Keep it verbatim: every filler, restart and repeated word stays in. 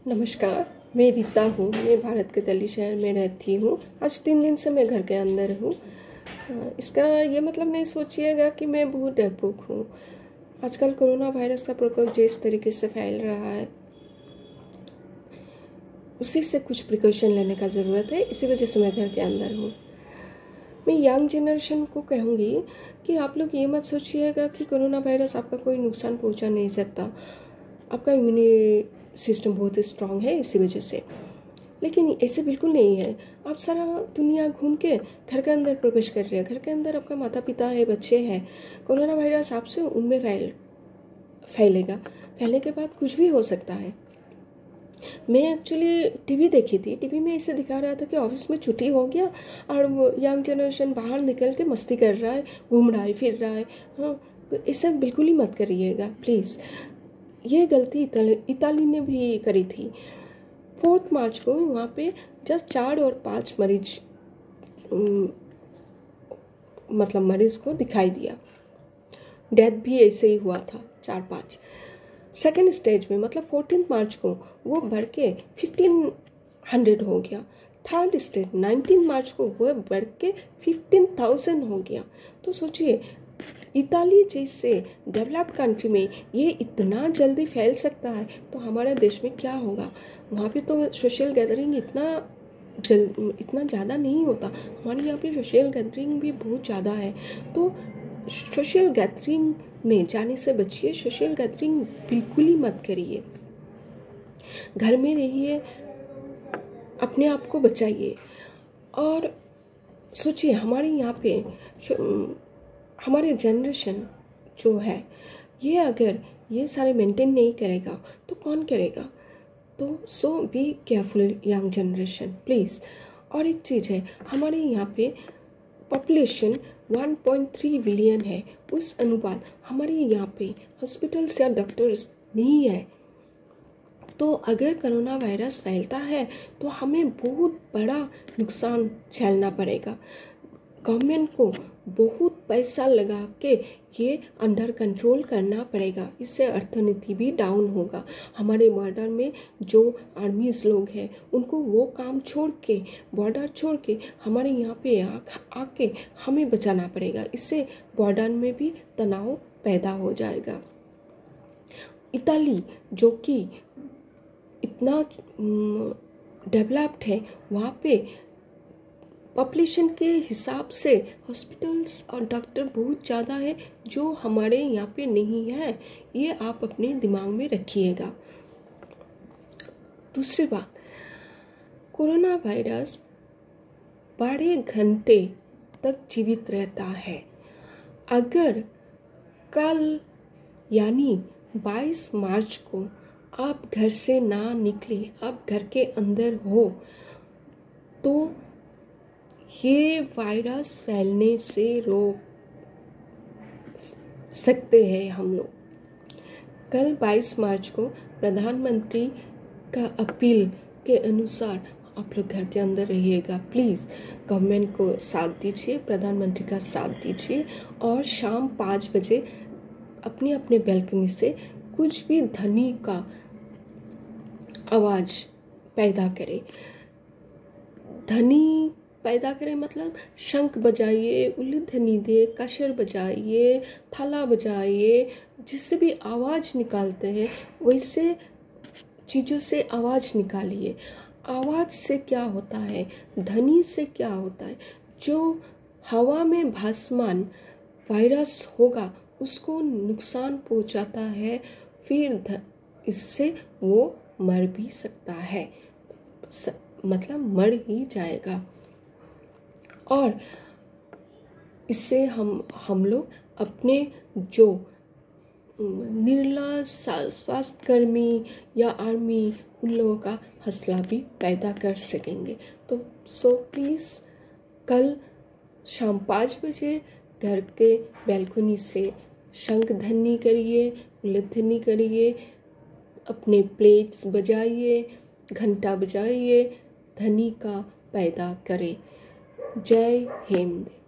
नमस्कार, मैं रीता हूँ। मैं भारत के दिल्ली शहर में रहती हूँ। आज तीन दिन से मैं घर के अंदर हूँ। इसका ये मतलब नहीं सोचिएगा कि मैं बहुत डरपोक हूँ। आजकल कोरोना वायरस का प्रकोप जिस तरीके से फैल रहा है, उसी से कुछ प्रिकॉशन लेने का ज़रूरत है। इसी वजह से मैं घर के अंदर हूँ। मैं यंग जनरेशन को कहूँगी कि आप लोग ये मत सोचिएगा कि कोरोना वायरस आपका कोई नुकसान पहुँचा नहीं सकता। आपका इम्यूनिटी सिस्टम बहुत स्ट्रांग है इसी वजह से, लेकिन ऐसे बिल्कुल नहीं है। आप सारा दुनिया घूम के घर के अंदर प्रवेश कर रहे हैं। घर के अंदर आपका माता पिता है, बच्चे हैं। कोरोना वायरस आपसे उनमें फैल फैलेगा। फैलने के बाद कुछ भी हो सकता है। मैं एक्चुअली टीवी देखी थी। टीवी में ऐसे दिखा रहा था कि ऑफिस में छुट्टी हो गया और वो यंग जनरेशन बाहर निकल के मस्ती कर रहा है, घूम रहा है, फिर रहा है। हाँ, ऐसा बिल्कुल ही मत करिएगा प्लीज़। ये गलती इताली इताली ने भी करी थी। फोर्थ मार्च को वहाँ पे जस्ट चार और पाँच मरीज मतलब मरीज को दिखाई दिया। डेथ भी ऐसे ही हुआ था, चार पाँच। सेकेंड स्टेज में मतलब फोर्टीन मार्च को वो बढ़ के फिफ्टीन हंड्रेड हो गया। थर्ड स्टेज नाइनटीन मार्च को वो बढ़ के फिफ्टीन थाउजेंड हो गया। तो सोचिए, इताली जैसे डेवलप्ड कंट्री में ये इतना जल्दी फैल सकता है, तो हमारे देश में क्या होगा। वहाँ पे तो सोशल गैदरिंग इतना जल इतना ज़्यादा नहीं होता। हमारे यहाँ पे सोशल गैदरिंग भी बहुत ज़्यादा है। तो सोशल गैदरिंग में जाने से बचिए। सोशल गैदरिंग बिल्कुल ही मत करिए। घर में रहिए, अपने आप को बचाइए। और सोचिए, हमारे यहाँ पे हमारे जनरेशन जो है, ये अगर ये सारे मेंटेन नहीं करेगा तो कौन करेगा। तो so be careful young generation please. और एक चीज़ है, हमारे यहाँ पे population one point three billion है। उस अनुपात हमारे यहाँ पे हॉस्पिटल्स या डॉक्टर्स नहीं है। तो अगर कोरोना वायरस फैलता है तो हमें बहुत बड़ा नुकसान झेलना पड़ेगा। गवर्नमेंट को बहुत पैसा लगा के ये अंडर कंट्रोल करना पड़ेगा। इससे अर्थनीति भी डाउन होगा। हमारे बॉर्डर में जो आर्मीज लोग हैं, उनको वो काम छोड़ के, बॉर्डर छोड़ के हमारे यहाँ पे आके हमें बचाना पड़ेगा। इससे बॉर्डर में भी तनाव पैदा हो जाएगा। इताली जो कि इतना डेवलप्ड है, वहाँ पे पॉपुलेशन के हिसाब से हॉस्पिटल्स और डॉक्टर बहुत ज़्यादा है, जो हमारे यहाँ पे नहीं है। ये आप अपने दिमाग में रखिएगा। दूसरी बात, कोरोना वायरस बारह घंटे तक जीवित रहता है। अगर कल यानी बाईस मार्च को आप घर से ना निकले, आप घर के अंदर हो, तो ये वायरस फैलने से रोक सकते हैं हम लोग। कल बाईस मार्च को प्रधानमंत्री का अपील के अनुसार आप लोग घर के अंदर रहिएगा प्लीज़। गवर्नमेंट को साथ दीजिए, प्रधानमंत्री का साथ दीजिए। और शाम पाँच बजे अपने अपने बैल्कनी से कुछ भी ध्वनि का आवाज़ पैदा करें। ध्वनि पैदा करें मतलब शंख बजाइए, उल्लू दे, कशर बजाइए, थाला बजाइए। जिससे भी आवाज़ निकालते हैं वैसे चीज़ों से आवाज़ निकालिए। आवाज़ से क्या होता है, ध्वनि से क्या होता है, जो हवा में भासमान वायरस होगा उसको नुकसान पहुंचाता है। फिर इससे वो मर भी सकता है, मतलब मर ही जाएगा। और इससे हम हम लोग अपने जो निर्लज स्वास्थ्य कर्मी या आर्मी, उन लोगों का हौसला भी पैदा कर सकेंगे। तो सो प्लीज़ कल शाम पाँच बजे घर के बैल्कनी से शंख ध्वनि करिए, उल्लू करिए, अपने प्लेट्स बजाइए, घंटा बजाइए, ध्वनि का पैदा करें। जय हिंद।